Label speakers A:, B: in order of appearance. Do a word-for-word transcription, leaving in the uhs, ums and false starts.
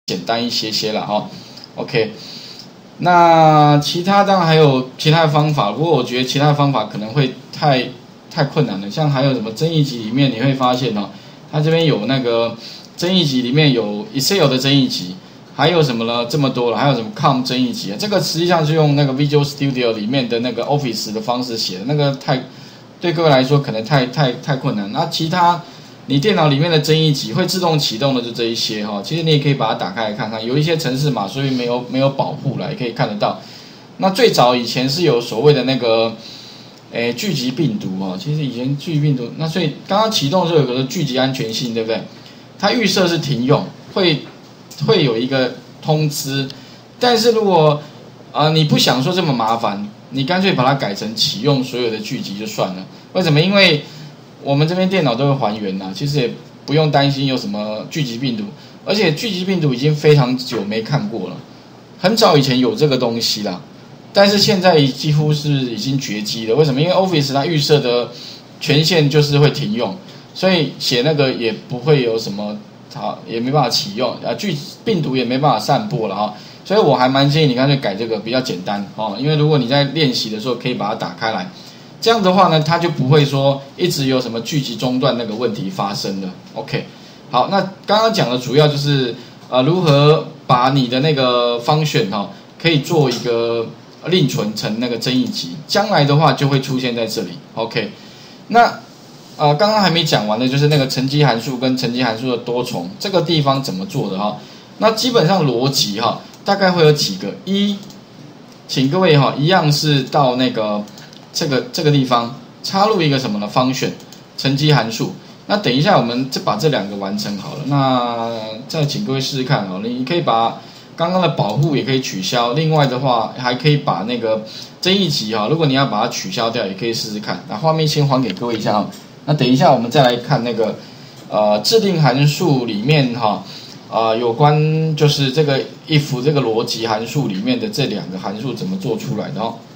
A: 简单一些些了哈、哦。OK， 那其他当然还有其他的方法，不过我觉得其他的方法可能会太太困难了。像还有什么增益集里面你会发现哦，它这边有那个增益集里面有 Excel 的增益集。还有什么呢？这么多了，还有什么 com 增益集？这个实际上是用那个 Visual Studio 里面的那个 Office 的方式写的，那个太对各位来说可能太太太困难。那其他你电脑里面的增益集会自动启动的就这一些哈，其实你也可以把它打开来看看，有一些程式码所以没有没有保护了，也可以看得到。那最早以前是有所谓的那个诶聚集病毒哈，其实以前聚集病毒，那所以刚刚启动的时候有个聚集安全性，对不对？它预设是停用，会。会有一个通知，但是如果呃你不想说这么麻烦，你干脆把它改成启用所有的剧集就算了。为什么？因为我们这边电脑都会还原啦，其实也不用担心有什么聚集病毒，而且聚集病毒已经非常久没看过了，很早以前有这个东西啦，但是现在几乎是已经绝迹了。为什么？因为 Office 它预设的权限就是会停用，所以写那个也不会有什么。好，也没办法启用啊，剧病毒也没办法散播了哈，所以我还蛮建议你干脆改这个比较简单哦，因为如果你在练习的时候可以把它打开来，这样的话呢，它就不会说一直有什么剧集中断那个问题发生了。OK， 好，那刚刚讲的主要就是呃如何把你的那个function哈，可以做一个另存成那个增益集，将来的话就会出现在这里。OK， 那。呃，刚刚还没讲完的就是那个乘积函数跟乘积函数的多重，这个地方怎么做的哈？那基本上逻辑哈，大概会有几个。一，请各位哈，一样是到那个这个这个地方插入一个什么呢 function 乘积函数。那等一下我们就把这两个完成好了。那再请各位试试看哦，你可以把刚刚的保护也可以取消，另外的话还可以把那个增益集哈，如果你要把它取消掉，也可以试试看。那画面先还给各位一下哈。那等一下，我们再来看那个呃制定函数里面哈，呃有关就是这个 if 这个逻辑函数里面的这两个函数怎么做出来的哦。